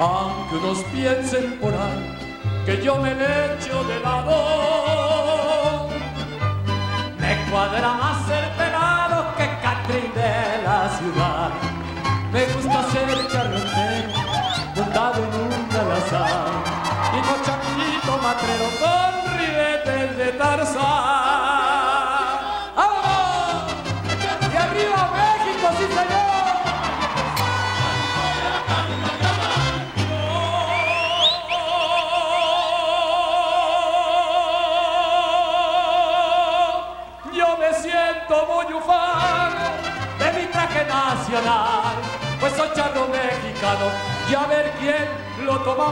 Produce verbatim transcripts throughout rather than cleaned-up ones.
aunque unos piensen por ahí que yo me le echo de lado. Me cuadra más ser pelado que Catrín de la ciudad. Me gusta ser charretero, montado en un alazán, y mochachito matrero con ribetes de Tarzán. ¡Vamos! ¡Y arriba México, sí señor! Yo me siento muy ufano de mi traje nacional, pues soy charro mexicano y a ver quién lo toma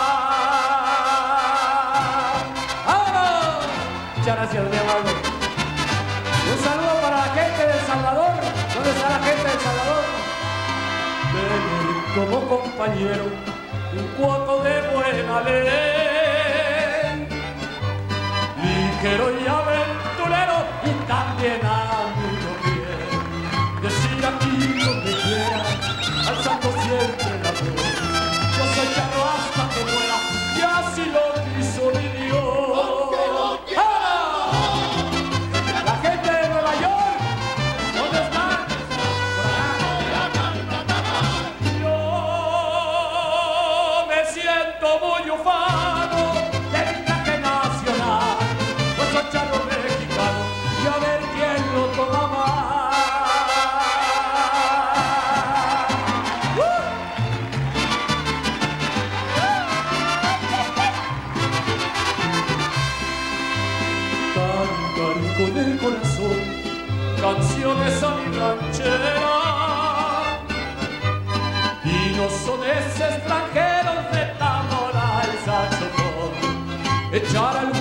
mal. ¡Vámonos! Muchas gracias, mi amado. Un saludo para la gente de El Salvador. ¿Dónde está la gente de El Salvador? Tener como compañero un cuoco de buena ley, ligero y aventurero y también amigo fiel. Decir aquí donde quiera, alzando siempre la voz: yo soy charro hasta que muera, y así lo quiso mi Dios. ¡Ah! La gente de Nueva York, ¿dónde están? Yo me siento muy ufano de mi traje nacional, pues soy charro mexicano y a ver quién lo toma más. Cantar con el corazón canciones a mi ranchera, y no son esos extranjeros de tambor al saxofón, echar al